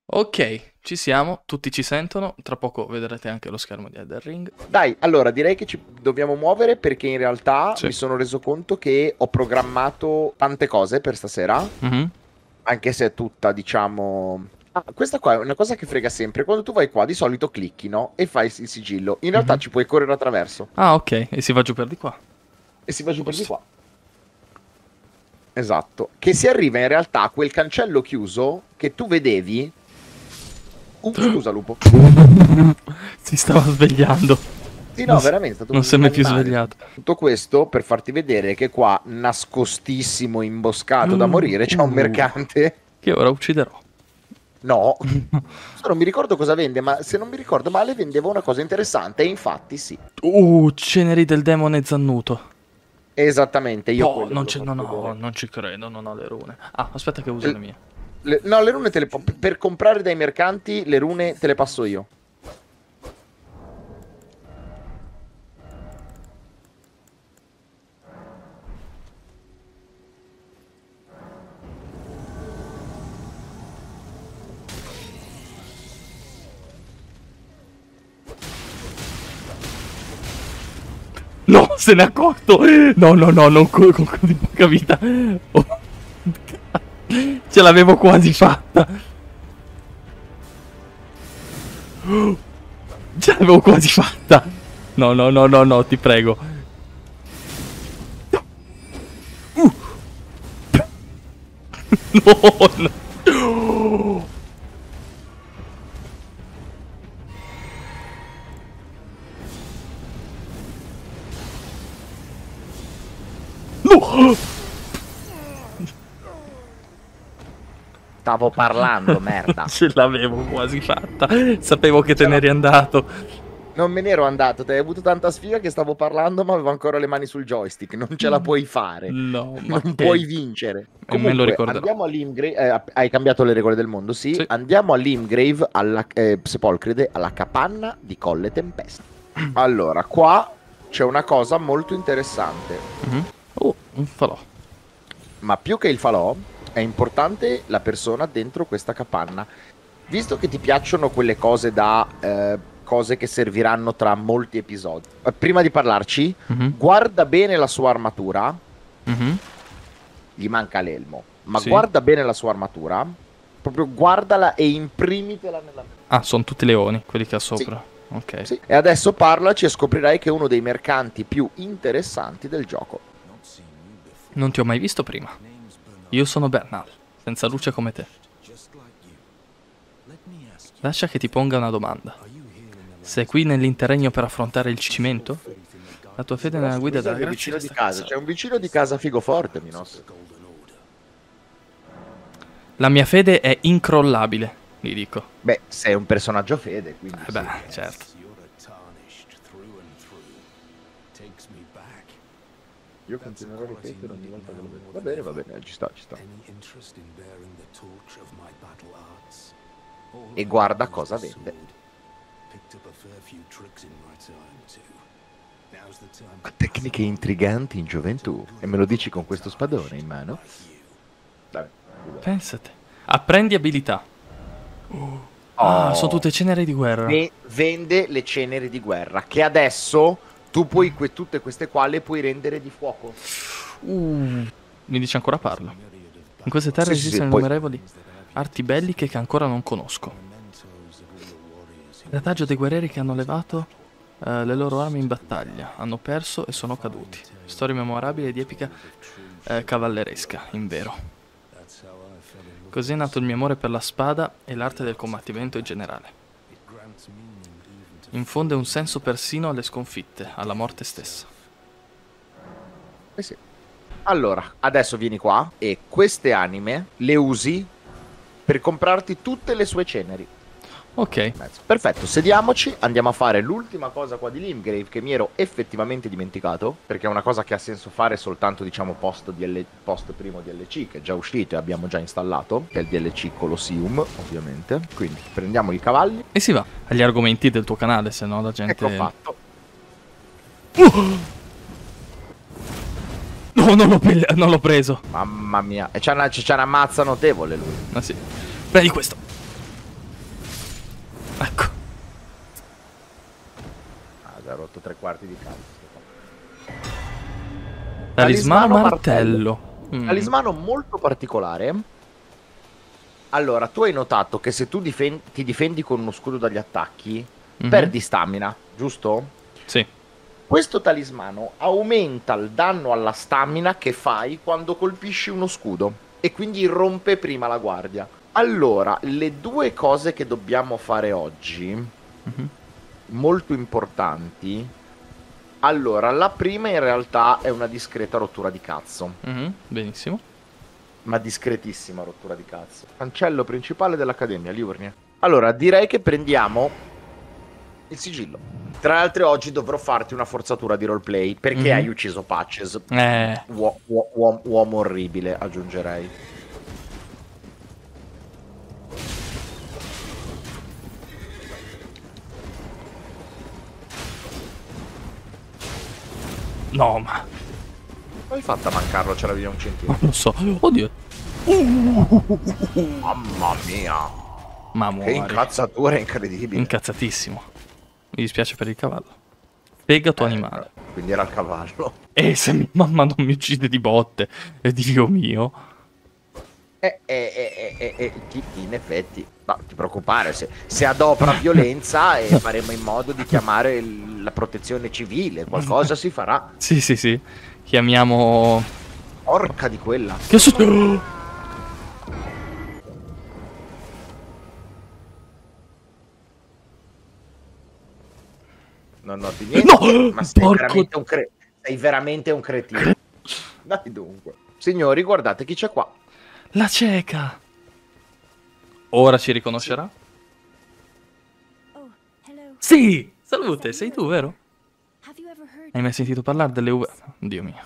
Ok, ci siamo, tutti ci sentono, tra poco vedrete anche lo schermo di Elden Ring. Dai, allora direi che ci dobbiamo muovere perché in realtà Sì. mi sono reso conto che ho programmato tante cose per stasera, Mhm. anche se è tutta, diciamo... Ah, questa qua è una cosa che frega sempre. Quando tu vai qua, di solito clicchi, no? E fai il sigillo. In realtà Mhm. ci puoi correre attraverso Ah, ok, e si va giù per di qua. e si va giù per di Giusto. qua. Esatto. Che si arriva in realtà a quel cancello chiuso che tu vedevi... scusa, lupo. Si stava svegliando. Sì, Non no, si, veramente è stato non si è un mai più animale. svegliato. Tutto questo per farti vedere che qua, nascostissimo, imboscato da morire, c'è un mercante. Che ora ucciderò. No, non mi ricordo cosa vende, ma se non mi ricordo male vendeva una cosa interessante, e infatti sì. Ceneri del demone zannuto. Esattamente, io Oh, quello te non l'ho c'è, no, fatto no, vedere. non ci credo, non ho le rune. Ah, aspetta che uso le Le- mie. no, le rune per comprare dai mercanti, le rune te le passo io. No, se n'è accorto! No, no, no, non con così poca vita. Oh, ce l'avevo quasi fatta. Ce l'avevo quasi fatta. No, no, no, no, no, ti prego. No, no. No! Stavo parlando, merda. Ce l'avevo quasi fatta. Sapevo che te Ce ne l'ho- eri andato. Non me ne ero andato, te hai avuto tanta sfiga che stavo parlando, ma avevo ancora le mani sul joystick. Non ce la puoi fare. No, ma Non puoi che... vincere. E me lo Comunque, ricorderò. andiamo all'Imgrave. Hai cambiato le regole del mondo, sì. Sì. Andiamo all'Imgrave, alla Sepolcride, alla capanna di Colle Tempesta. Allora, qua c'è una cosa molto interessante. Mhm. Oh, un falò. Ma più che il falò, è importante la persona dentro questa capanna. Visto che ti piacciono quelle cose da cose che serviranno tra molti episodi, prima di parlarci, Mhm. guarda bene la sua armatura. Mhm. Gli manca l'elmo, ma Sì. guarda bene la sua armatura. Proprio guardala e imprimitela nella mente. Ah, sono tutti leoni, quelli che ha Sì, sopra. Ok. sì. E adesso parlaci e scoprirai che è uno dei mercanti più interessanti del gioco. Non ti ho mai visto prima. Io sono Bernal, senza luce come te. Lascia che ti ponga una domanda. Sei qui nell'interregno per affrontare il cimento? La tua fede nella guida della Mio grazia vicino di casa, c'è un vicino di casa figo forte, Minos. La mia fede è incrollabile, gli dico. Beh, sei un personaggio fede, quindi sì. Beh, certo. Io continuerò a ripetere ogni volta che lo vedo. Va bene, ci sta, ci sta. E guarda cosa vende. Tecniche intriganti in gioventù. E me lo dici con questo spadone in mano? Vabbè. Pensate. Apprendi abilità. Ah, sono tutte ceneri di guerra. Vende le ceneri di guerra. Che adesso tu puoi, tutte queste qua le puoi rendere di fuoco. Mi dice ancora parla. In queste terre Sì, sì, esistono poi- innumerevoli arti belliche che ancora non conosco. Retaggio dei guerrieri che hanno levato le loro armi in battaglia, hanno perso e sono caduti. Storia memorabile di epica cavalleresca, invero. Così è nato il mio amore per la spada e l'arte del combattimento in generale. Infonde un senso persino alle sconfitte, alla morte stessa. Eh sì. Allora, adesso vieni qua e queste anime le usi per comprarti tutte le sue ceneri. Ok, Perfetto, sediamoci, andiamo a fare l'ultima cosa qua di Limgrave che mi ero effettivamente dimenticato, perché è una cosa che ha senso fare soltanto, diciamo, post primo DLC, che è già uscito e abbiamo già installato, che è il DLC Colosseum, ovviamente. Quindi prendiamo i cavalli. e si va agli argomenti del tuo canale, se no la gente... Ecco fatto. No, non l'ho preso. Mamma mia, e c'ha una ammazza notevole lui. Ah sì. Prendi questo. fatto 3/4 di cazzo. Talismano martello. Talismano molto particolare. Allora, tu hai notato che se tu ti difendi con uno scudo dagli attacchi, perdi stamina, giusto? Sì. Questo talismano aumenta il danno alla stamina che fai quando colpisci uno scudo e quindi rompe prima la guardia. Allora, le due cose che dobbiamo fare oggi, molto importanti. Allora, la prima in realtà è una discreta rottura di cazzo. Benissimo. Ma discretissima rottura di cazzo. Cancello principale dell'Accademia, Liurnia. Allora, direi che prendiamo il sigillo. Tra l'altro oggi dovrò farti una forzatura di roleplay perché hai ucciso Patches. Uomo orribile, aggiungerei. No, ma... Come hai fatto a mancarlo? C'era via un centimetro. Non lo so. Oddio. Mamma mia. Ma Che muori. incazzatura incredibile. Incazzatissimo. Mi dispiace per il cavallo. Fegato animale. Quindi era il cavallo. E se mia mamma non mi uccide di botte, Dio mio. In effetti, no, ti preoccupare, se adopera violenza faremo in modo di chiamare la protezione civile, qualcosa si farà. Sì, sì, sì. Chiamiamo... Porca di quella. Che succede? Non noti niente, No! ma sei Porco... veramente sei veramente un cretino. Dai dunque. Signori, guardate chi c'è qua. La cieca. Ora ci riconoscerà? Sì! Salute, sei tu, vero? Hai mai sentito parlare delle uve? Dio mio.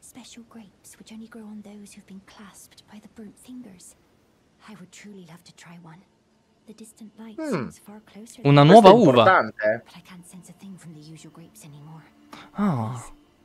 Una nuova uva. Ah.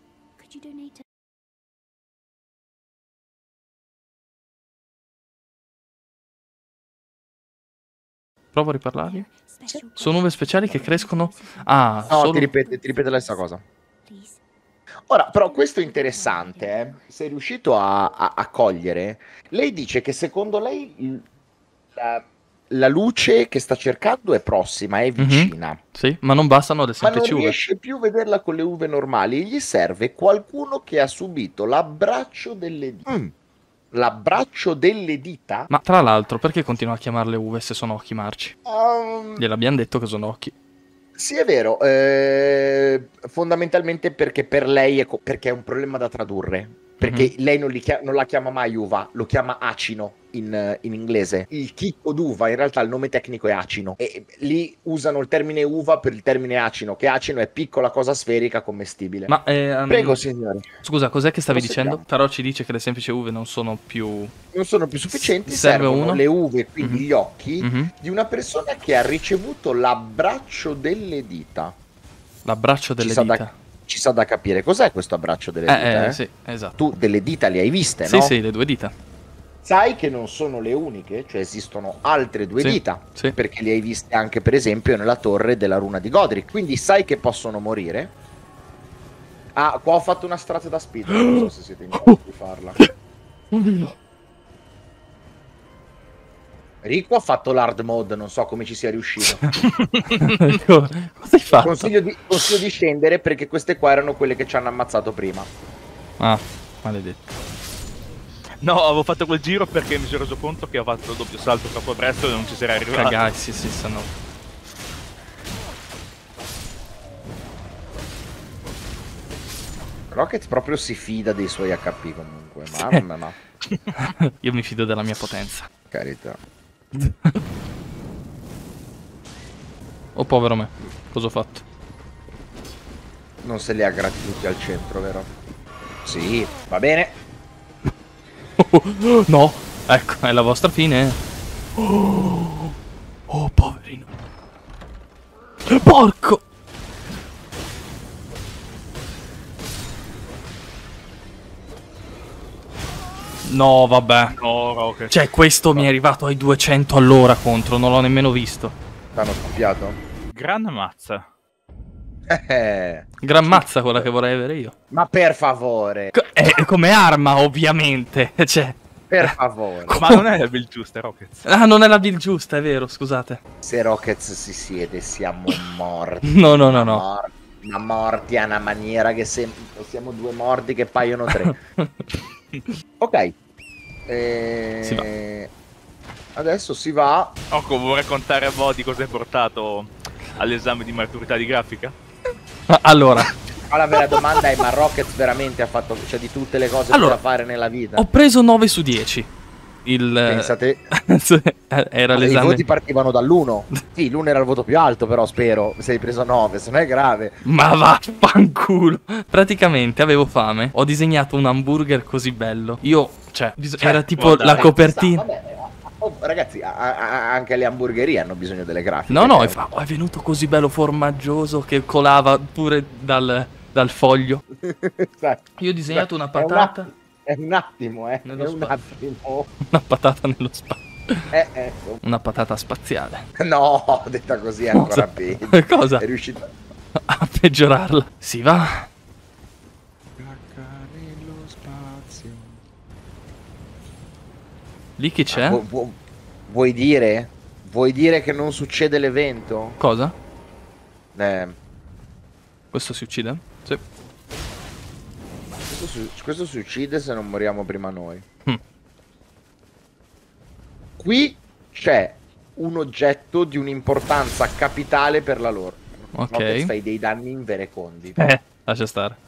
Provo a riparlargli. Sono uve speciali che crescono... Ah, no, solo... ti ripete la stessa cosa. Ora, però questo è interessante, sei riuscito a cogliere. Lei dice che secondo lei la luce che sta cercando è prossima, è vicina. Sì, ma non bastano le Ma non semplici uve. riesce più a vederla con le uve normali. Gli serve qualcuno che ha subito l'abbraccio delle dita. L'abbraccio delle dita? Ma tra l'altro, perché continua a chiamarle uve se sono occhi marci? Gliel'abbiamo detto che sono occhi. Sì, è vero. Fondamentalmente perché per lei perché è un problema da tradurre. Perché lei non la chiama mai uva, lo chiama acino in inglese. Il chicco d'uva, in realtà il nome tecnico è acino. E lì usano il termine uva per il termine acino, che acino è piccola cosa sferica commestibile. Ma, prego, signore. Scusa, cos'è che stavi dicendo? Però ci dice che le semplici uve non sono più... Non sono più sufficienti, serve servono uno? le uve, quindi gli occhi, di una persona che ha ricevuto l'abbraccio delle dita. L'abbraccio delle dita. Ci sa da capire cos'è questo abbraccio delle dita, sì, esatto. Tu delle dita le hai viste, sì, no? Sì, le due dita. Sai che non sono le uniche, cioè esistono altre due dita, sì. Perché le hai viste anche per esempio nella torre della runa di Godric, quindi sai che possono morire. Ah, qua ho fatto una strage da speed, non so se siete in grado di farla. Rico ha fatto l'hard mode, non so come ci sia riuscito. Cosa hai fatto? Consiglio di scendere perché queste qua erano quelle che ci hanno ammazzato prima. Ah, maledetto. No, avevo fatto quel giro perché mi sono reso conto che ho fatto il doppio salto troppo presto e non ci sarei arrivato. Ragazzi, sì, stanno... Rocket proprio si fida dei suoi HP comunque, mamma. Io mi fido della mia potenza. Carità. Oh, povero me. Cosa ho fatto? Non se li ha grati tutti al centro, vero? Sì, va bene. No, ecco, è la vostra fine. Oh, poverino. Porco! No, vabbè. No, Rocket. Cioè, questo mi è arrivato ai 200 all'ora contro, non l'ho nemmeno visto. T'hanno scoppiato? Gran mazza. Gran mazza quella che vorrei avere io. Ma per favore, Come arma, ovviamente. Cioè, per favore. Ma non è la build giusta, Rockets. ah, non è la build giusta, è vero, scusate. Se Rockets si siede, siamo morti. No, no, no, no. Ma morti a una maniera che siamo due morti che paiono tre. Ok. Si va. Adesso si va. Occo, vuoi raccontare a Body cosa hai portato all'esame di maturità di grafica? Allora, Ma la vera domanda è: ma Rockets veramente ha fatto, cioè, di tutte le cose Allora, da fare nella vita? ho preso 9 su 10. Pensate, Era i l'esame. voti partivano dall'1. Sì, l'1 era il voto più alto, però spero. Se hai preso 9, se non è grave. Ma vaffanculo. Praticamente avevo fame. Ho disegnato un hamburger così bello. Io, cioè, era tipo guarda, la copertina. Vabbè, ragazzi, anche le hamburgerie hanno bisogno delle grafiche. No, no, è venuto così bello formaggioso che colava pure dal foglio. Io ho disegnato una patata. È un attimo, Nello è un spazio. attimo. Una patata nello spazio. Ecco. Una patata spaziale. No, detta così è ancora peggio. Cosa? È riuscito A peggiorarla. Si va. nello spazio. Lì chi c'è? Vuoi dire? Vuoi dire che non succede l'evento? Cosa? Eh, Questo si uccide? Sì. questo si uccide se non moriamo prima noi. Hm. Qui c'è un oggetto di un'importanza capitale per la lore. Ok. Rockets fai dei danni inverecondi. Lascia stare.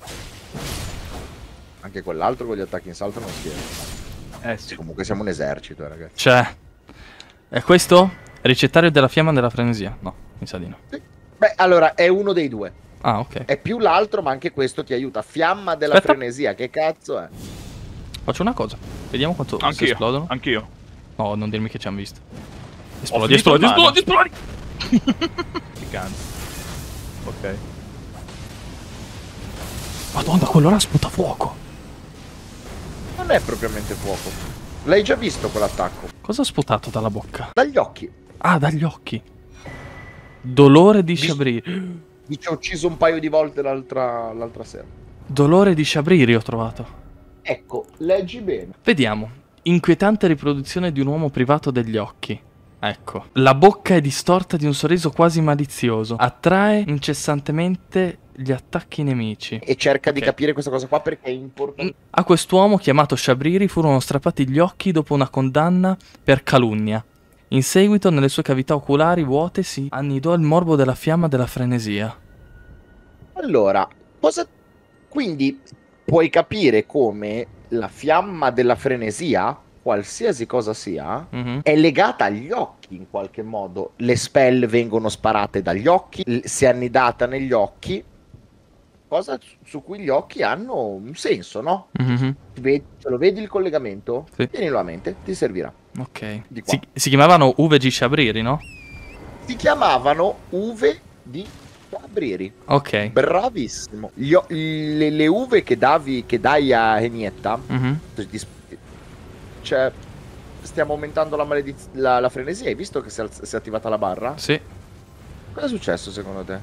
Anche quell'altro con gli attacchi in salto non scherza. Sì. Comunque siamo un esercito, ragazzi. C'è. È questo? Ricettario della fiamma della frenesia? No, mi sa di no. Sì. Beh, allora è uno dei due. Ah, ok. È più l'altro, ma anche questo ti aiuta. Fiamma della Aspetta. frenesia, che cazzo è? Faccio una cosa. Vediamo quanto si Anch'io, esplodono. anch'io. No, non dirmi che ci hanno visto. Ho Esplodi, finito esplodi, il mana. esplodi, esplodi. Piccante. Ok. Madonna, quell'ora sputa fuoco. Non è propriamente fuoco. L'hai già visto quell'attacco? Cosa ha sputato dalla bocca? Dagli occhi. Ah, dagli occhi. Dolore di sciabriri. Mi ci ho ucciso un paio di volte l'altra sera. Dolore di sciabriri ho trovato. Ecco, leggi bene. Vediamo. Inquietante riproduzione di un uomo privato degli occhi. Ecco. La bocca è distorta di un sorriso quasi malizioso. Attrae incessantemente gli attacchi nemici. E cerca di Ok. capire questa cosa qua perché è importante. A quest'uomo, chiamato Sciabriri, furono strappati gli occhi dopo una condanna per calunnia. In seguito, nelle sue cavità oculari vuote si annidò il morbo della fiamma della frenesia. Allora, cosa... Quindi puoi capire come la fiamma della frenesia, qualsiasi cosa sia, Mhm. è legata agli occhi in qualche modo. Le spell vengono sparate dagli occhi, si è annidata negli occhi, cosa su cui gli occhi hanno un senso, no? Mhm. Ce lo vedi il collegamento? Sì. Tienilo a mente, ti servirà. Ok. Di qua. Si chiamavano UVG Sciabriri, no? Si chiamavano uve di Sciabriri. Ok. Bravissimo. Le uve che dai a Enietta, Mhm. cioè, stiamo aumentando la frenesia. Hai visto che si è attivata la barra? Sì. Cosa è successo secondo te?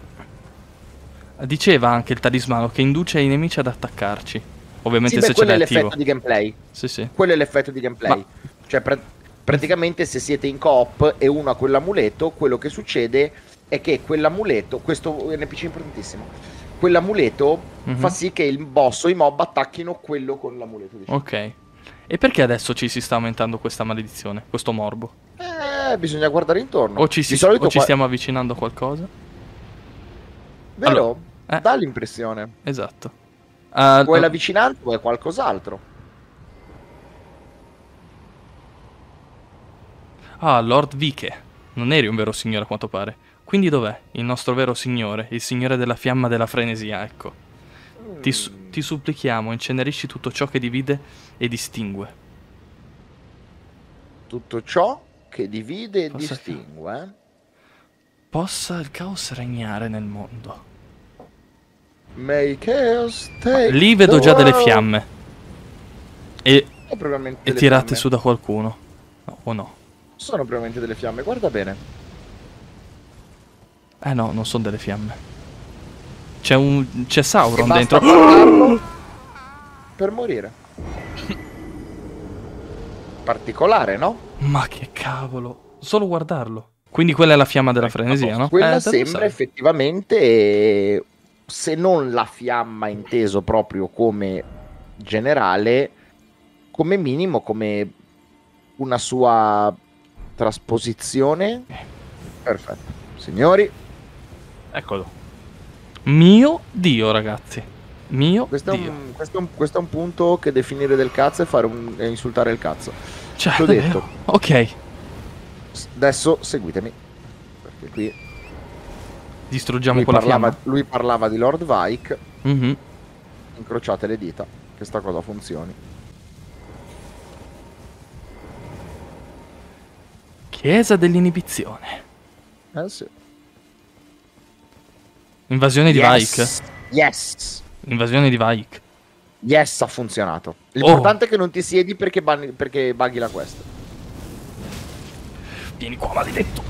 Diceva anche il talismano che induce i nemici ad attaccarci. Ovviamente Sì, se beh, ce quello è l'hai attivo. l'effetto di gameplay. Sì, sì. Quello è l'effetto di gameplay. Ma- Cioè, praticamente se siete in coop e uno ha quell'amuleto, quello che succede è che quell'amuleto, questo è un NPC importantissimo, quell'amuleto Mhm. fa sì che il boss o i mob attacchino quello con l'amuleto. Diciamo. Ok. E perché adesso ci si sta aumentando questa maledizione? Questo morbo? Bisogna guardare intorno. O ci, Di solito stiamo avvicinando a qualcosa? Vero? Allora, Dà l'impressione. Esatto. Vuoi la vicinanza o è qualcos'altro? Ah, Lord Vike. Non eri un vero signore a quanto pare. Quindi dov'è il nostro vero signore? Il signore della fiamma della frenesia, ecco. Ti supplichiamo, incenerisci tutto ciò che divide e distingue. Tutto ciò che divide e Possa- distingue. Possa il caos regnare nel mondo. May chaos take Lì vedo the già delle world. fiamme. E Probabilmente delle tirate fiamme. su da qualcuno. No, o no? Sono probabilmente delle fiamme, guarda bene. Eh no, non sono delle fiamme. C'è Sauron E basta dentro. guardarlo per morire. Particolare, no? Ma che cavolo. Solo guardarlo. Quindi quella è la fiamma della frenesia, no? Quella te lo sembra sai. effettivamente, se non la fiamma inteso proprio come generale, come minimo come una sua trasposizione. Perfetto. Signori, Eccolo. Mio Dio, ragazzi. Mio questo è, Dio. questo è un punto che definire del cazzo è insultare il cazzo. Cioè, T'ho davvero? detto. Ok. Adesso seguitemi. Perché qui Distruggiamo quella fiamma. lui parlava di Lord Vike. Mhm. Incrociate le dita che sta cosa funzioni. Chiesa dell'inibizione. Sì. Invasione di Vaik. Yes. Invasione di Vaik. Yes, ha funzionato. L'importante è che non ti siedi perché bughi la quest. Vieni qua, maledetto.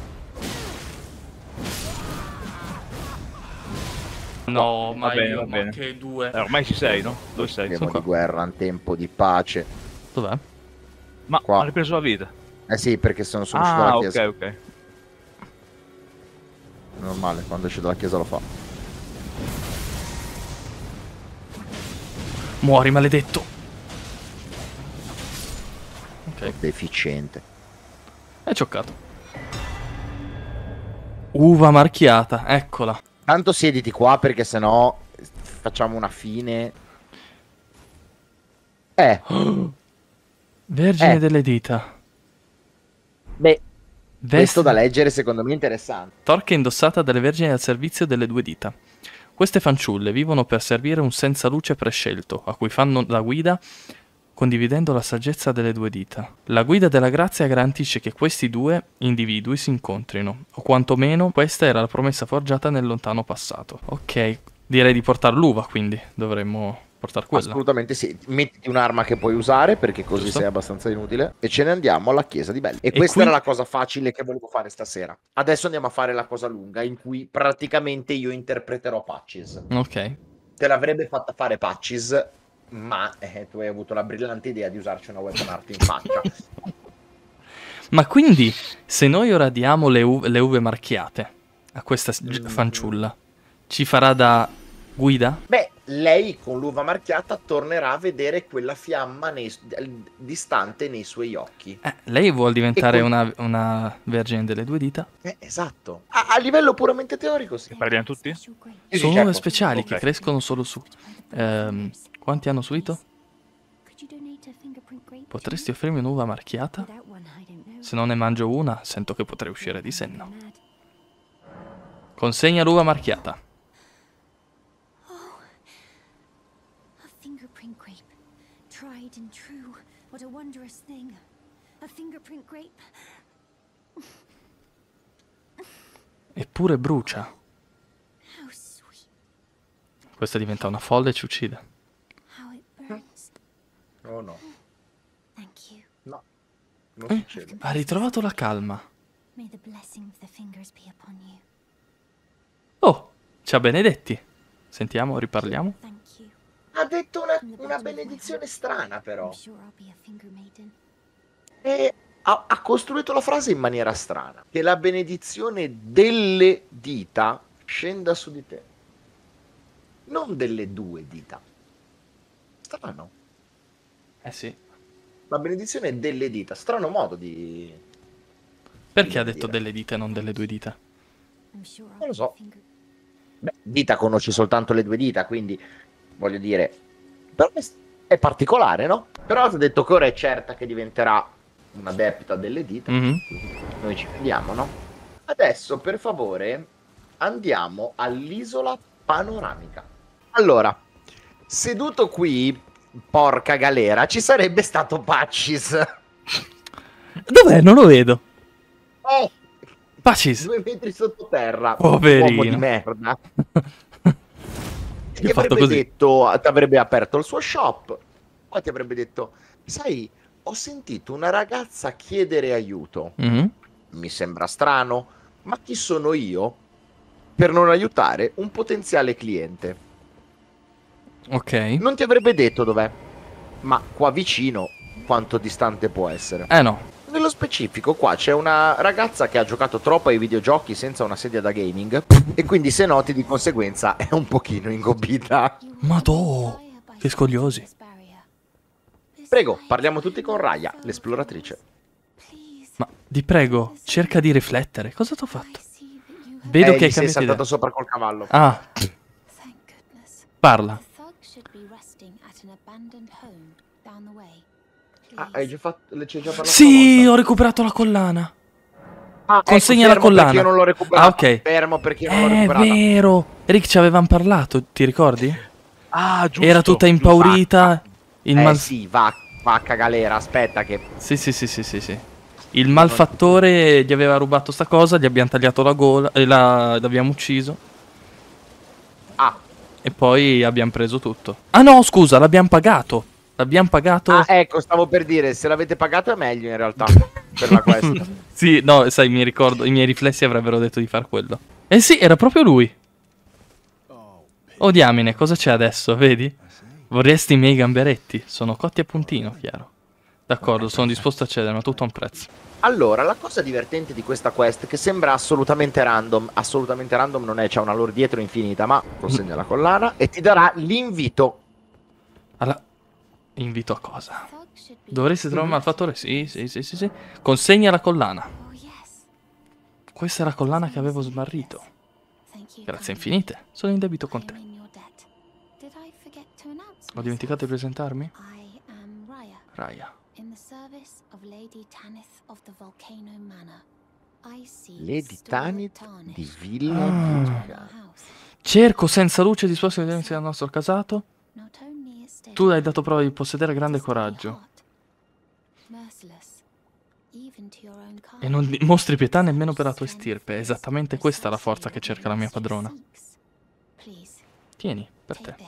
No, ma Va bene, io, va ma bene. che due. Ormai ci sei, no? Dove sei? Tempo qua. di guerra, un tempo di pace. Dov'è? Ma Qua. ha ripreso la vita. Eh sì, perché sono uscito Ah, dalla ok, chiesa. ok. Normale, quando esce dalla chiesa lo fa. Muori, maledetto. Ok, Deficiente. è cioccato. Uva marchiata, eccola. Tanto siediti qua perché sennò facciamo una fine. Vergine delle dita. Beh, questo Veste da leggere secondo me è interessante. torca indossata dalle vergini al servizio delle due dita. Queste fanciulle vivono per servire un senza luce prescelto, a cui fanno la guida condividendo la saggezza delle due dita. La guida della grazia garantisce che questi due individui si incontrino, o quantomeno questa era la promessa forgiata nel lontano passato. Ok, direi di portare l'uva, quindi dovremmo portare quella. Assolutamente sì. Mettiti un'arma che puoi usare perché così Giusto. sei abbastanza inutile. E ce ne andiamo alla chiesa di Belli. E questa qui- era la cosa facile che volevo fare stasera. Adesso andiamo a fare la cosa lunga in cui praticamente io interpreterò Patches. Ok. Te l'avrebbe fatta fare Patches, ma tu hai avuto la brillante idea di usarci una weapon art in faccia. Ma quindi, se noi ora diamo le uve marchiate a questa fanciulla, ci farà da guida? Beh, lei con l'uva marchiata tornerà a vedere quella fiamma distante nei suoi occhi. Lei vuol diventare E con- una vergine delle due dita? Esatto. A livello puramente teorico, sì. Parliamo tutti? Sì, Sono certo. uve speciali che Ok. crescono solo su... quanti hanno suito? Potresti offrirmi un'uva marchiata? Se non ne mangio una, sento che potrei uscire di senno. Consegna l'uva marchiata. A fingerprint grape. Tried and true. What a wondrous thing. A fingerprint grape. Eppure brucia. How sweet. Questa diventa una folle e ci uccide. How it burns. Oh no, Thank you. no, non succede. Ha ritrovato la calma. May the blessing of the fingers be upon you. Oh, ci ha benedetti. Sentiamo, riparliamo. Thank you. Ha detto una benedizione strana però. I'm sure I'll be a finger maiden. E ha costruito la frase in maniera strana. Che la benedizione delle dita scenda su di te. Non delle due dita. Strano. Eh sì. La benedizione delle dita. Strano modo di... Perché ha Devo detto dire. delle dita e non delle due dita? I'm sure I'll Non lo be so. a finger. Beh, dita conosci soltanto le due dita, quindi voglio dire... Però è particolare, no? Però ti ho detto che ora è certa che diventerà un'adepta delle dita. Mhm. Noi ci vediamo, no? Adesso, per favore, andiamo all'isola panoramica. Allora, seduto qui, porca galera, ci sarebbe stato Patches. Dov'è? Non lo vedo. Oh, Pacis. 2 metri sottoterra. Poverino. Uomo di merda. Ti Io ho fatto avrebbe così. detto, ti avrebbe aperto il suo shop. Poi ti avrebbe detto, sai, ho sentito una ragazza chiedere aiuto. Mhm. Mi sembra strano, ma chi sono io? per non aiutare un potenziale cliente. Ok. Non ti avrebbe detto dov'è, ma qua vicino quanto distante può essere. No. Nello specifico qua c'è una ragazza che ha giocato troppo ai videogiochi senza una sedia da gaming e quindi se noti di conseguenza è un pochino ingobbita. Madò, che scogliosi. Prego, parliamo tutti con Raya, l'esploratrice. Ma ti prego, cerca di riflettere. Cosa t'ho fatto? Vedo che hai Gli sei cambiato saltato idea. sopra col cavallo. Ah, parla. Ah, hai già fatto, ci hai già parlato Sì, una ho volta? recuperato la collana. Ah, Consegna la fermo collana. perché io non l'ho recuperato. Ah, ok. Fermo perché io non l'ho È recuperata. vero. Rick, ci avevamo parlato, ti ricordi? Ah, giusto. Era tutta impaurita. Sì, va a cagalera, aspetta che... Sì. Il malfattore gli aveva rubato sta cosa, gli abbiamo tagliato la gola e l'abbiamo ucciso. Ah, E poi abbiamo preso tutto. Ah no, scusa, l'abbiamo pagato. L'abbiamo pagato. ah, ecco, stavo per dire, se l'avete pagato è meglio in realtà, per la quest. Sì, no, sai, mi ricordo, i miei riflessi avrebbero detto di far quello. Eh sì, era proprio lui. Oh diamine, cosa c'è adesso, vedi? Vorresti i miei gamberetti? Sono cotti a puntino, chiaro. D'accordo, sono disposto a cedere, ma tutto a un prezzo. Allora, la cosa divertente di questa quest, che sembra assolutamente random non è, c'è una lore dietro infinita, ma consegna la collana e ti darà l'invito. Invito a cosa? Dovresti trovare un malfattore? Sì. Consegna la collana. Questa è la collana che avevo smarrito. Grazie infinite. Sono in debito con te. Ho dimenticato di presentarmi? Raya. Lady Tanith di Villa Vulcano. Cerco senza luce disposto di iniziare il nostro casato. Tu hai dato prova di possedere grande coraggio. E non mostri pietà nemmeno per la tua estirpe. È esattamente questa la forza che cerca la mia padrona. Tieni, per te.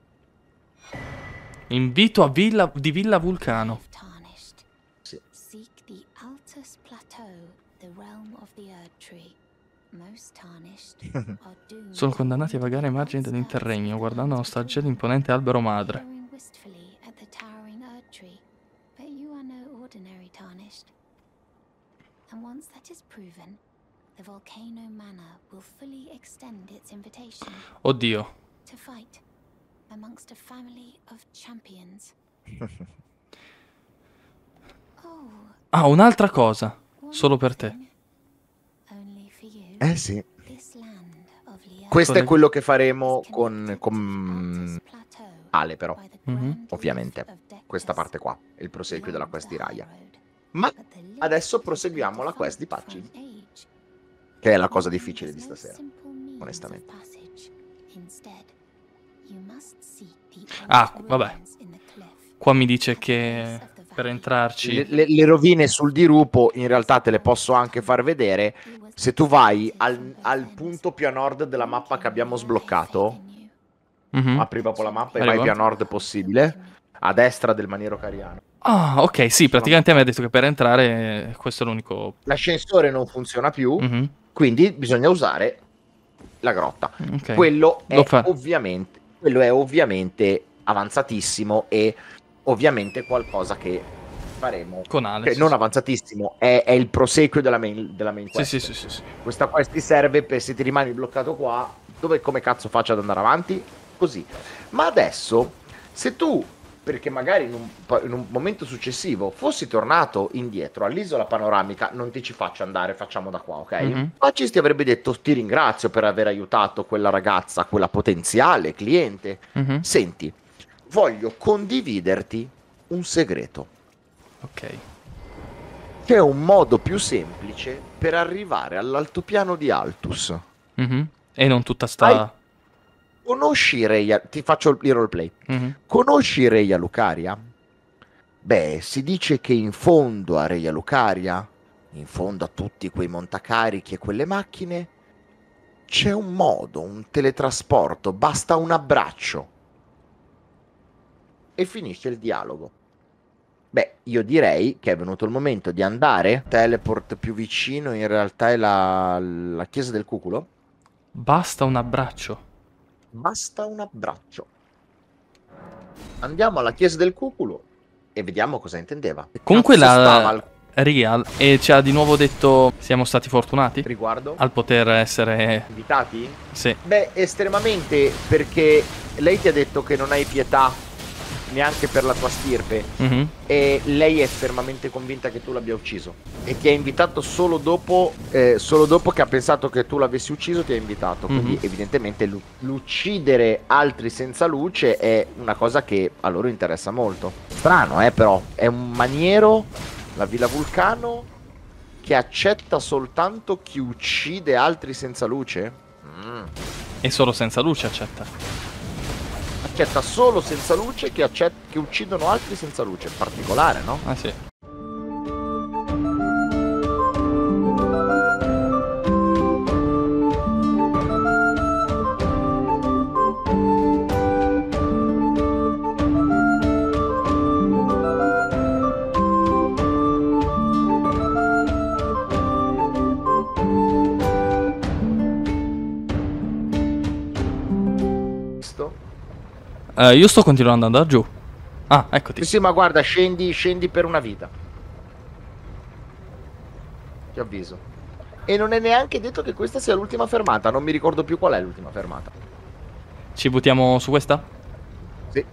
Invito a di Villa Vulcano. Sì. Sono condannati a vagare ai margini dell'interregno, guardando nostalgia l'imponente albero madre. Oddio. Ah, un'altra cosa. Solo per te. Eh sì. Questo è quello che faremo con Ale, però. Ovviamente. Questa parte qua è il proseguio della quest di Raya. Ma adesso proseguiamo la quest di Patchy, che è la cosa difficile di stasera, onestamente. Ah, vabbè. Qua mi dice che per entrarci... Le rovine sul dirupo in realtà te le posso anche far vedere. Se tu vai al punto più a nord della mappa che abbiamo sbloccato, apri proprio la mappa e vai più a nord possibile, a destra del maniero cariano. Ah, ok, sì, praticamente mi ha detto che per entrare questo è l'unico... L'ascensore non funziona più, quindi bisogna usare la grotta. Okay. Quello è ovviamente avanzatissimo e ovviamente qualcosa che faremo con Ale. Non avanzatissimo, è il proseguio della main quest. Sì. Questa quest ti serve per se ti rimani bloccato qua, come cazzo faccio ad andare avanti? Così. Ma adesso, se tu, perché magari in un momento successivo fossi tornato indietro all'isola panoramica, non ti ci faccio andare, facciamo da qua, ok? Patchy ti avrebbe detto: ti ringrazio per aver aiutato quella ragazza, quella potenziale cliente. Senti, voglio condividerti un segreto. Ok. C'è un modo più semplice per arrivare all'altopiano di Altus. E non tutta sta... Conosci Reia... Ti faccio il roleplay. Conosci Reia Lucaria? Beh, si dice che in fondo a Reia Lucaria, in fondo a tutti quei montacarichi e quelle macchine, c'è un modo, un teletrasporto, basta un abbraccio. E finisce il dialogo. Beh, io direi che è venuto il momento di andare. Teleport più vicino in realtà è la chiesa del cuculo. Basta un abbraccio. Basta un abbraccio. Andiamo alla chiesa del cuculo e vediamo cosa intendeva. Comunque Cazzo stava la al Real e ci ha di nuovo detto siamo stati fortunati riguardo? al poter essere... Invitati? Sì. Beh, estremamente, perché lei ti ha detto che non hai pietà neanche per la tua stirpe Mhm. e lei è fermamente convinta che tu l'abbia ucciso e ti ha invitato solo dopo che ha pensato che tu l'avessi ucciso, ti ha invitato. Quindi Mhm. evidentemente l'uccidere altri senza luce è una cosa che a loro interessa molto. Strano, però è un maniero, la Villa Vulcano, che accetta soltanto chi uccide altri senza luce. E solo senza luce accetta. Accetta solo senza luce che uccidono altri senza luce. Particolare, no? Ah sì. Visto? Io sto continuando ad andare giù. Ah, Sì, eccoti. sì, ma guarda, scendi per una vita. Ti avviso. E non è neanche detto che questa sia l'ultima fermata. Non mi ricordo più qual è l'ultima fermata. Ci buttiamo su questa? Sì.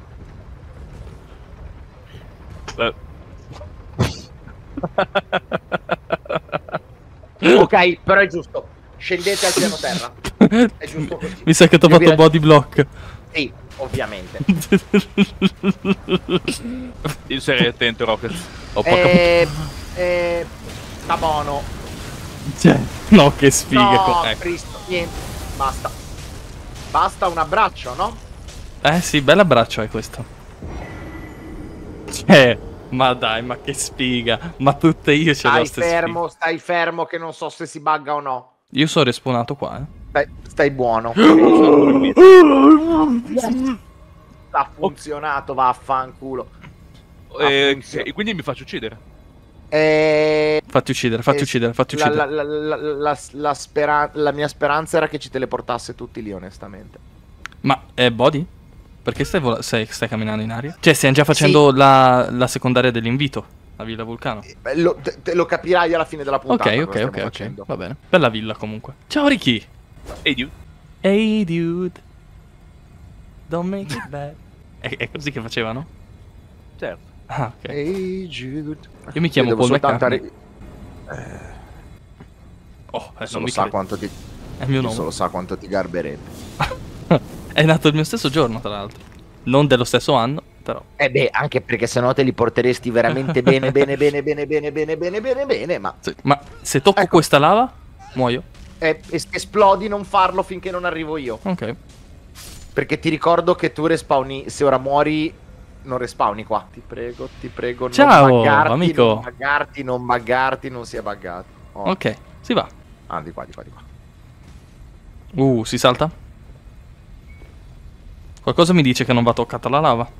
Ok, però è giusto. Scendete al piano terra. È giusto così. Mi sa che ti ho Io vi fatto raggi- body block. Sì, ovviamente. Io sarei attento, Rocket. Oh, porca Sta buono. Cioè, no, che sfiga. No, Ecco. Cristo, niente. Basta. Basta un abbraccio, no? Sì, bell'abbraccio è questo. Cioè, ma dai, ma che sfiga. Ma tutte io ce l'ho ste Stai fermo che non so se si bugga o no. sfighe. Io sono respawnato qua, Stai buono. Ha funzionato, vaffanculo. E quindi mi faccio uccidere. Fatti uccidere, fatti uccidere, fatti uccidere. La mia speranza era che ci teleportasse tutti lì, onestamente. Ma è body? Perché stai camminando in aria? Cioè, stiamo già facendo la secondaria dell'invito a Villa Vulcano. Lo capirai alla fine della puntata. Ok. Va bene. Bella villa comunque. Ciao Ricky. Ehi, dude. Hey dude. Don't make it bad. È così che facevano? Certo. Ah, ok. Hey Jude. Io mi chiamo Devo Paul soltanto McCartney. Oh, non solo mi sa credo. quanto ti È il mio nome. solo sa quanto ti garberebbe. È nato il mio stesso giorno, tra l'altro. Non dello stesso anno, però. Beh, anche perché sennò te li porteresti veramente bene, ma Sì. Ma se tocco Ecco. questa lava, muoio. esplodi, non farlo finché non arrivo io. Ok. Perché ti ricordo che tu respawni, se ora muori non respawni qua. Ti prego, Ciao, non buggarti, amico. non buggarti, non sia buggato. Oh. Ok, si va. Ah, di qua. Si salta? Qualcosa mi dice che non va toccata la lava.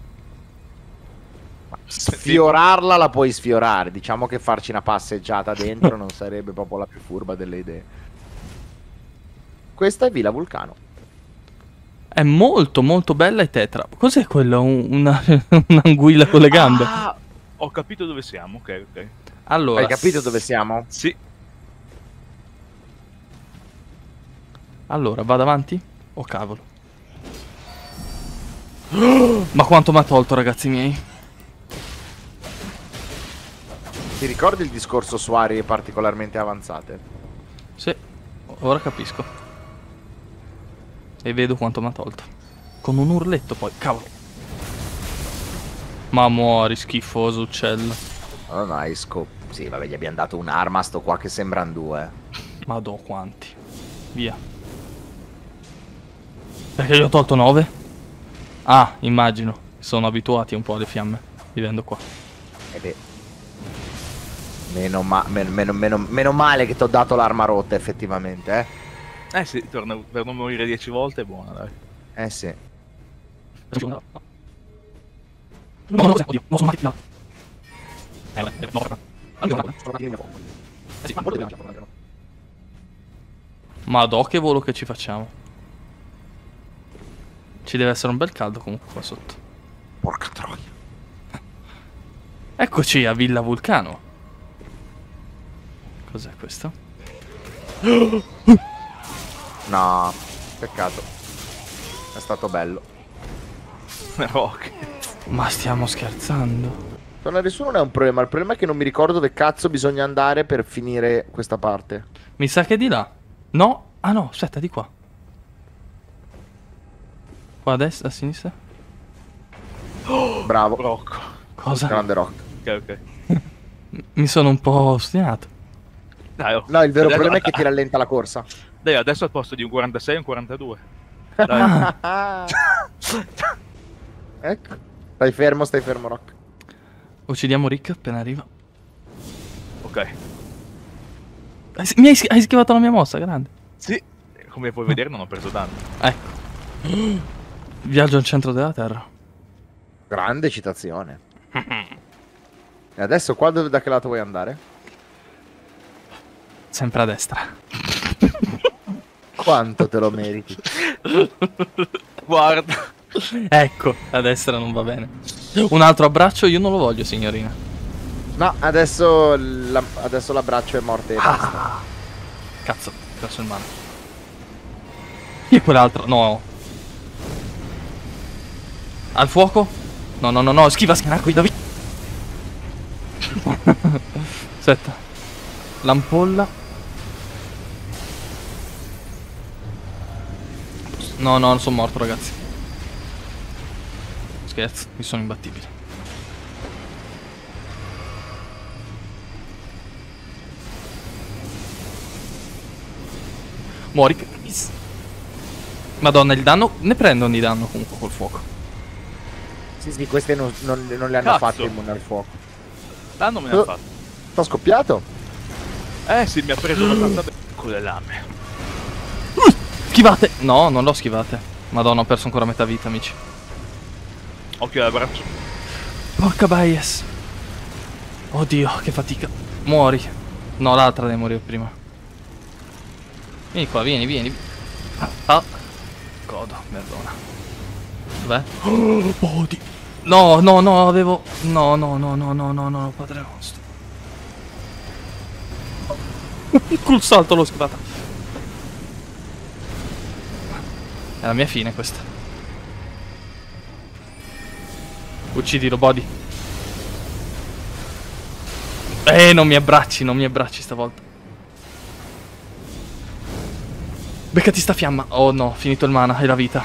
Sfiorarla la puoi sfiorare. Diciamo che farci una passeggiata dentro non sarebbe proprio la più furba delle idee. Questa è Villa Vulcano. È molto molto bella e tetra. Cos'è quello? Un'anguilla con le gambe? Ah, ho capito dove siamo. Ok. Allora, Hai capito dove siamo? Sì. Allora, vado avanti? Oh cavolo. Ma quanto mi ha tolto, ragazzi miei. Ti ricordi il discorso su aree particolarmente avanzate? Sì, ora capisco. E vedo quanto mi ha tolto. Con un urletto poi, cavolo. Ma muori, schifoso uccello. Oh, nice. Sì, vabbè, gli abbiamo dato un'arma a sto qua che sembrano due. Madò quanti. Via. Perché gli ho tolto 9? Ah, immagino. Sono abituati un po' alle fiamme, vivendo qua. Beh. Meno male che ti ho dato l'arma rotta, effettivamente, Sì, per non morire 10 volte è buona, dai. Sì. No, oddio, non sono mattina. Madò, che volo che ci facciamo. Ci deve essere un bel caldo comunque qua sotto. Porca troia. Eccoci a Villa Vulcano. Cos'è questo? No, peccato. È stato bello. Rock. Ma stiamo scherzando? Tornare su non è un problema, il problema è che non mi ricordo dove cazzo bisogna andare per finire questa parte. Mi sa che è di là. No? Ah no, aspetta, di qua. Qua a destra, a sinistra? Bravo. Rocco. Cosa? Grande rock. Ok, ok. Mi sono un po' ostinato. Dai, oh. No, il vero Adesso- problema è che ti rallenta la corsa. Dai, adesso al posto di un 46 un 42. Dai. Ecco. Stai fermo, Rock. Uccidiamo Rick appena arriva. Ok. Hai schivato la mia mossa, grande. Sì. Come puoi vedere non ho preso danno. Ecco. Viaggio al centro della terra. Grande citazione. E adesso qua da che lato vuoi andare? Sempre a destra. Quanto te lo meriti? Guarda. Ecco, a destra non va bene. Un altro abbraccio io non lo voglio, signorina. No, adesso l'abbraccio è morte e basta. Cazzo, ho perso il mano. E quell'altro? No. Al fuoco? No, no, no, no, schiva schianacqui, David. Aspetta. L'ampolla. No, no, sono morto, ragazzi. Scherzo, mi sono imbattibile. Muori. Madonna, il danno. Ne prendono di danno comunque col fuoco. Sì, queste non le hanno Cazzo. fatte immune al fuoco. Danno me ne ha fatto. T'ho scoppiato? Sì, mi ha preso abbastanza bene con le lame. Schivate. No, non l'ho schivate. Madonna, ho perso ancora metà vita, amici. Occhio al braccio. Porca bias. Oddio, che fatica. Muori. No, l'altra deve morire prima. Vieni qua, vieni, vieni. Ah. Godo, perdona. Dov'è? Oh, no, no, no, avevo... No, no, no, no, no, no, no, padre nostro. Col salto l'ho schivata. È la mia fine questa. Uccidilo, body. Non mi abbracci stavolta. Beccati sta fiamma. Oh no, finito il mana e la vita.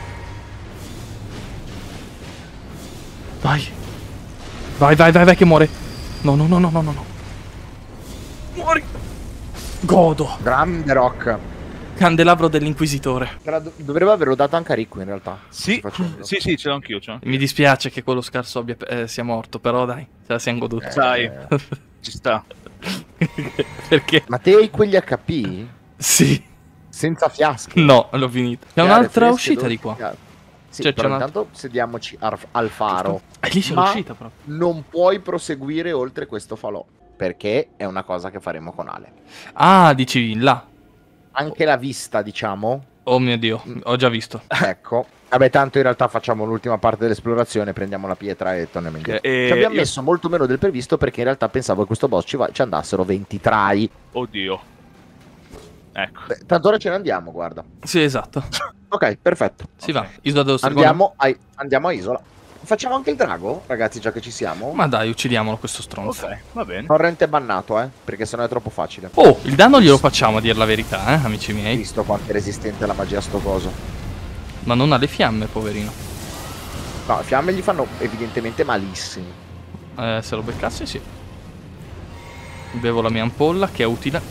Vai. Vai, vai, vai, vai che muore. No, no, no, no, no, no, no. Muori. Godo. Grande rock. Candelabro dell'inquisitore. Dovrebbe averlo dato anche a Ricco in realtà. Sì, Facendolo. sì, sì, ce l'ho anch'io. Mi dispiace che quello scarso sia morto, però dai, ce la siamo goduti. Sai, ci sta. Perché? Ma te hai quegli HP? Sì. Senza fiaschi. No, l'ho finita. C'è Chiare, un'altra fresche, uscita dolci, di qua. chiare. Sì, Cioè, però c'è intanto sediamoci al faro. Lì c'è Ma l'uscita proprio. non puoi proseguire oltre questo falò, perché è una cosa che faremo con Ale. Ah, dici là. Anche la vista, diciamo. Oh mio Dio, ho già visto. Ecco. Vabbè, tanto in realtà facciamo l'ultima parte dell'esplorazione, prendiamo la pietra e torniamo indietro. Ci abbiamo messo molto meno del previsto perché in realtà pensavo che questo boss ci andassero 20 try. Oddio. Ecco. Beh, tanto ora ce ne andiamo, guarda. Sì, esatto. Ok, perfetto. Si va. Isola dello Stregone. Andiamo a Isola. Facciamo anche il drago, ragazzi, già che ci siamo. Ma dai, uccidiamolo questo stronzo. Ok, va bene. Torrente bannato, perché sennò è troppo facile. Oh, il danno glielo facciamo, a dir la verità, amici miei. Visto quanto è resistente alla magia sto coso. Ma non ha le fiamme, poverino. No, le fiamme gli fanno evidentemente malissimo. Se lo beccassi, sì. Bevo la mia ampolla, che è utile.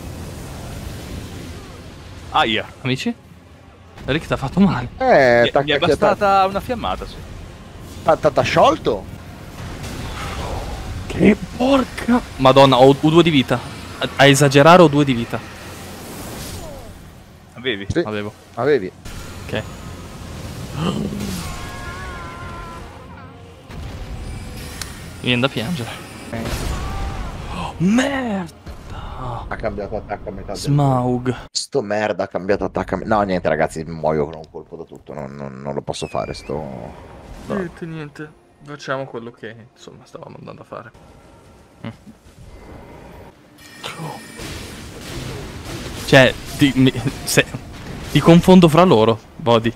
Aia. Amici? Rick ti ha fatto male. Mi è bastata una fiammata, sì. T'ha sciolto? Che porca. Madonna, ho 2 di vita. A esagerare ho 2 di vita. Avevi? Sì, Avevo. avevi. Ok. Mi viene da piangere. Oh, merda. No. Ha cambiato attacco a metà del... Smaug. Sto merda ha cambiato attacco a No, niente ragazzi, muoio con un colpo da tutto. Non lo posso fare, No. Niente. Facciamo quello che, insomma, stavamo andando a fare. Cioè, ti confondo fra loro, Body.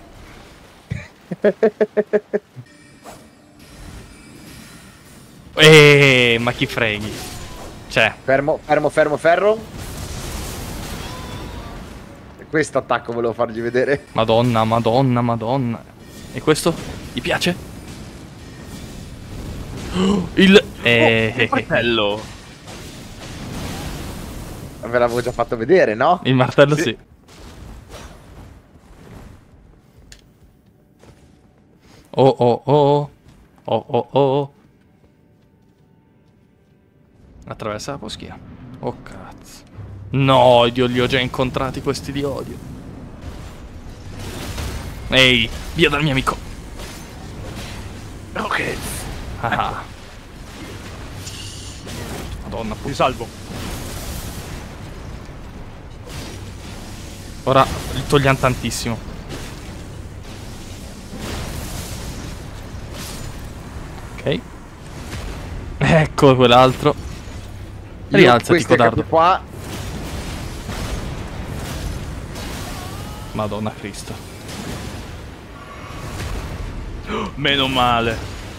Ma chi freghi? Cioè, Fermo. E questo attacco volevo fargli vedere. Madonna. E questo? Gli piace? Il Fratello. Ve l'avevo già fatto vedere, no? Il martello sì. Oh. Attraversa la foschia. Oh cazzo. No, io li ho già incontrati questi di odio. Ehi, via dal mio amico. Ok. Ah. Madonna, Ti salvo. ora li togliamo tantissimo. Ok. Ecco quell'altro. Rialzati, queste codardo. qua. Madonna Cristo. Meno male.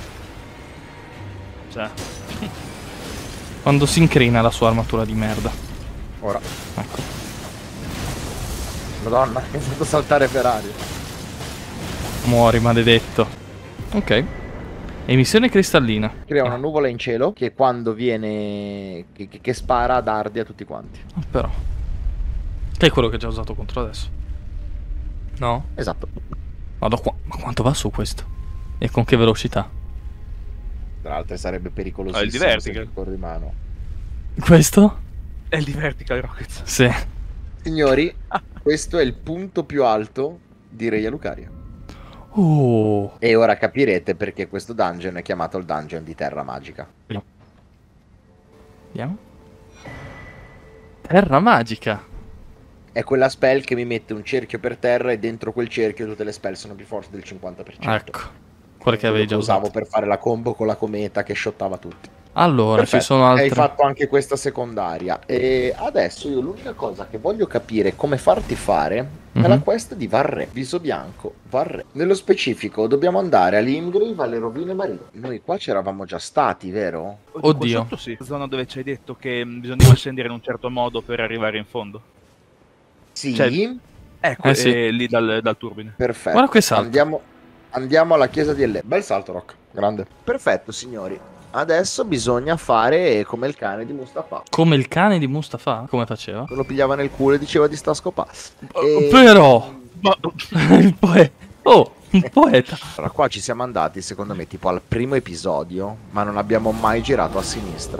Cioè. Quando si incrina la sua armatura di merda. Ora. Ecco. Madonna, che è fatto saltare Ferrari. Muori, maledetto. Ok. Emissione cristallina. Crea una nuvola in cielo che quando viene... che spara dardi a tutti quanti. Però. Che è quello che ho già usato contro adesso. No? Esatto. Vado qua. Ma quanto va su questo? E con che velocità? Tra l'altro sarebbe pericolosissimo il di vertical. se corri mano. Questo? È il di Vertical Rockets. Sì. Signori, questo è il punto più alto di Reia Lucaria. E ora capirete perché questo dungeon è chiamato il dungeon di Terra Magica. Vediamo. Terra magica. È quella spell che mi mette un cerchio per terra e dentro quel cerchio tutte le spell sono più forti del 50%. Ecco. Quello che avevi già usavo usato. per fare la combo con la cometa che shottava tutti. Allora, Perfetto. ci sono altre. Hai fatto anche questa secondaria. E adesso io l'unica cosa che voglio capire come farti fare è la quest di Varre, viso bianco, Varre. Nello specifico dobbiamo andare a Limgrave, alle rovine marine. Noi qua c'eravamo già stati, vero? Oddio. Qua sotto sì. Zona dove ci hai detto che bisognava scendere in un certo modo per arrivare in fondo. Sì. Cioè, ecco, sì. lì dal turbine. Perfetto. Guarda che salto. Andiamo alla chiesa di Elle. Bel salto, Rock. Grande. Perfetto, signori. Adesso bisogna fare come il cane di Mustafa. Come il cane di Mustafa? Come faceva? Lo pigliava nel culo e diceva di sta scopà. Però il poeta. Oh, un poeta. Allora, qua ci siamo andati, secondo me, tipo al primo episodio, ma non abbiamo mai girato a sinistra.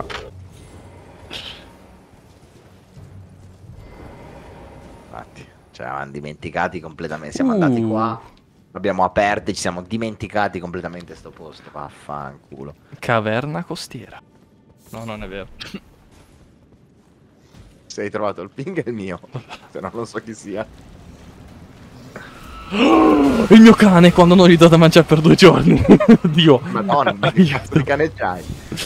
Infatti, cioè, avevamo dimenticati completamente. Siamo andati qua, abbiamo aperto e ci siamo dimenticati completamente sto posto. Vaffanculo. Caverna costiera. No, non è vero. Se hai trovato il ping è il mio, se no non so chi sia. Il mio cane quando non gli do da mangiare per 2 giorni. Dio. Madonna, ma che cazzo di cane c'hai?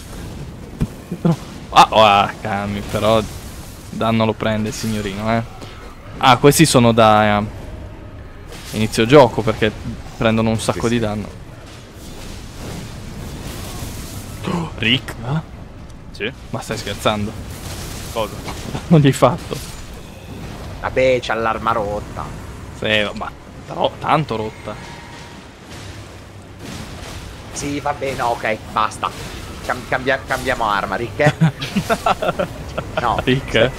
Calmi, però danno lo prende il signorino, eh. Ah, questi sono da inizio gioco perché prendono un sacco di danno. Rick? Sì. Ma stai scherzando? Cosa? Non gli hai fatto? Vabbè, c'ha l'arma rotta. Sì, ma tanto rotta. Sì, vabbè, no, ok, basta. Cambiamo arma, Rick. Eh? No. Rick?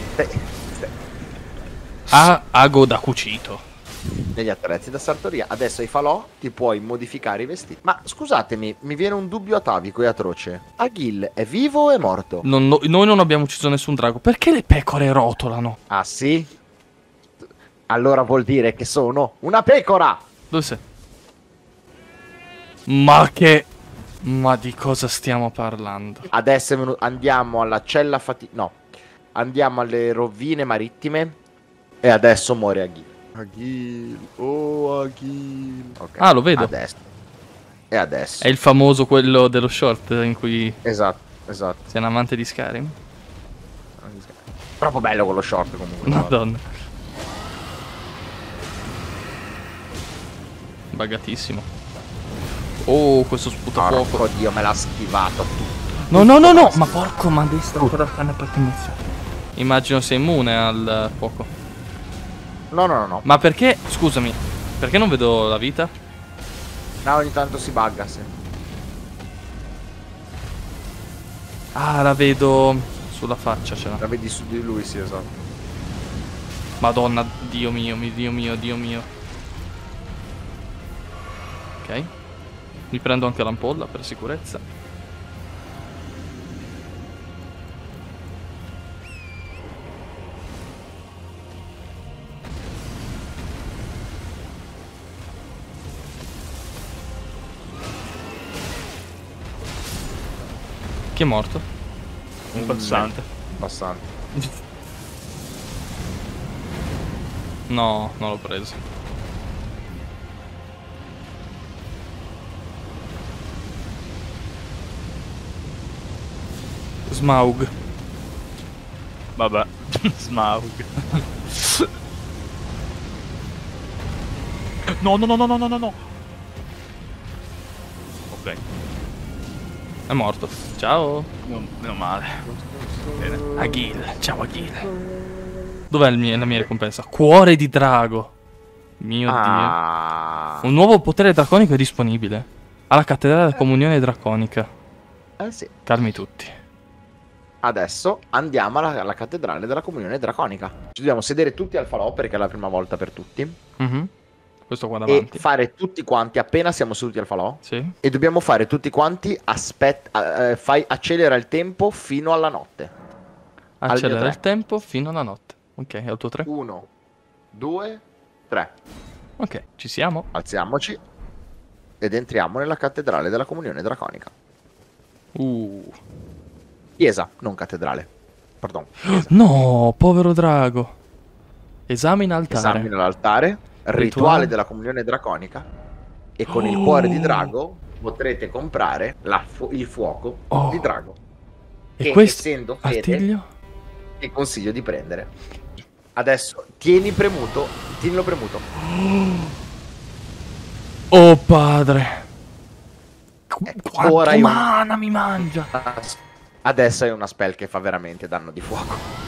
Ago da cucito. Negli attrezzi da sartoria. Adesso ai falò ti puoi modificare i vestiti. Ma scusatemi, mi viene un dubbio atavico e atroce. Aghil è vivo o è morto? Noi non abbiamo ucciso nessun drago. Perché le pecore rotolano? Ah sì? Allora vuol dire che sono una pecora. Dove sei? Ma di cosa stiamo parlando? Adesso andiamo alla cella no. andiamo alle rovine marittime e adesso muore Aghil. Aghil, oh Aghil. Ok, Ah, lo vedo. Adesso. E adesso. È il famoso quello dello short in cui Esatto, esatto. sei un amante di Skyrim. Troppo bello quello short comunque. Madonna. Buggatissimo. Oh, questo sputafuoco. Porco dio, me l'ha schivato tutto. No, no, no, no. Ma porco, ma devi stare ancora a fare iniziare. Immagino sei immune al fuoco. No, no, no, no. Ma perché, scusami, perché non vedo la vita? No, ogni tanto si bugga, sì. Ah, la vedo sulla faccia, ce l'ha. La vedi su di lui, sì, esatto. Madonna, Dio mio, Dio mio, Dio mio. Ok. Mi prendo anche l'ampolla per sicurezza. Chi è morto? Un passante. Passante. No, non l'ho preso. Smaug. Vabbè. Smaug. No, no, no, no, no, no, no, no. Ok. È morto. Ciao. Meno male. Bene. Aghil. Ciao Aghil. Dov'è la mia ricompensa? Cuore di drago. Mio Ah. Dio. Un nuovo potere draconico è disponibile. Alla cattedrale della comunione draconica. Sì. Calmi tutti. Adesso andiamo alla cattedrale della comunione draconica. Ci dobbiamo sedere tutti al falò perché è la prima volta per tutti. Mhm. Questo qua E davanti. fare tutti quanti, appena siamo seduti al falò, Sì. e dobbiamo fare tutti quanti, accelera il tempo fino alla notte. Accelera tre. il tempo fino alla notte. Ok, è al tuo 3. 1, 2, 3. Ok, ci siamo. Alziamoci ed entriamo nella cattedrale della comunione draconica. Chiesa, non cattedrale. Pardon. Chiesa. No, povero drago. Esamina altare. Esamina l'altare, rituale della comunione draconica, e con il cuore di drago potrete comprare il fuoco di drago. E che questo essendo fede, artiglio? ti consiglio di prendere. Adesso tienilo premuto. Oh padre. Ora Quanto io- mana mi mangia. Adesso hai una spell che fa veramente danno di fuoco.